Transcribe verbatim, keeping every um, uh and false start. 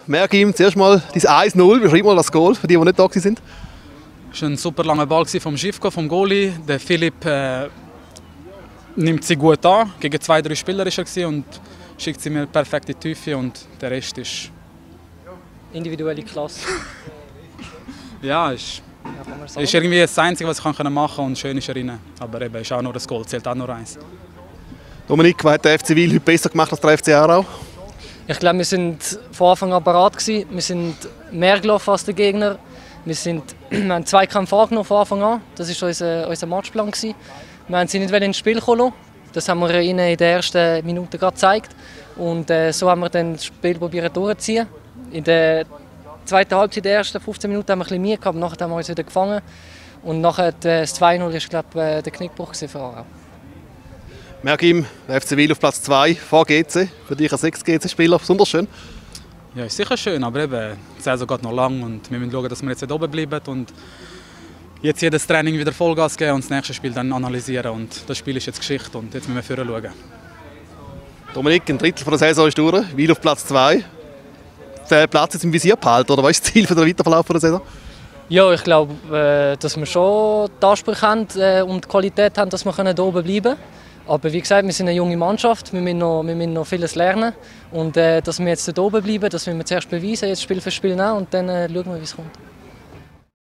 Mergim, zuerst mal dein eins null. Beschreib mal das Goal für die, die nicht da sind. Es war ein super langer Ball vom Schifko, vom Goalie. Der Philipp äh, nimmt sie gut an. Gegen zwei, drei Spieler war er und schickt sie mir perfekt in die Tiefe. Und der Rest ist... individuelle Klasse. Ja, ist, ja, ist irgendwie das Einzige, was ich machen konnte und schön ist er rein. Aber eben, ist auch nur das Goal, zählt auch nur eins. Dominik, was hat der F C Wil heute besser gemacht als der F C Aarau? Ich glaube, wir waren von Anfang an bereit. Wir sind mehr gelaufen als der Gegner. Wir, sind, wir haben zwei Kämpfe angenommen von Anfang an. Das war unser, unser Matchplan. Wir haben sie nicht ins Spiel kommen. Das haben wir ihnen in den ersten Minuten gerade gezeigt. Und äh, so haben wir dann das Spiel probiert durchzuziehen. In der zweiten Halbzeit, der ersten fünfzehn Minuten, haben wir ein bisschen Mühe gehabt. Nachher haben wir uns wieder gefangen. Und nachher das zwei null war, glaube ich, der Knickbruch für Aarau. Mergim, der F C Wil auf Platz zwei vor G C. Für dich als Ex-G C-Spieler besonders schön? Ja, ist sicher schön, aber eben, die Saison geht noch lang und wir müssen schauen, dass wir jetzt oben bleiben und jetzt jedes Training wieder Vollgas geben und das nächste Spiel dann analysieren. Und das Spiel ist jetzt Geschichte und jetzt müssen wir vorher schauen. Dominik, ein Drittel der Saison ist durch, Wil auf Platz zwei. Den Platz jetzt im Visier behalten, oder was ist das Ziel für den Weiterverlauf der Saison? Ja, ich glaube, äh, dass wir schon die Ansprüche haben äh, und die Qualität haben, dass wir hier oben bleiben können. Aber wie gesagt, wir sind eine junge Mannschaft, wir müssen noch, wir müssen noch vieles lernen. Und äh, dass wir jetzt hier oben bleiben, das müssen wir zuerst beweisen, jetzt Spiel für Spiel nehmen und dann äh, schauen wir, wie es kommt.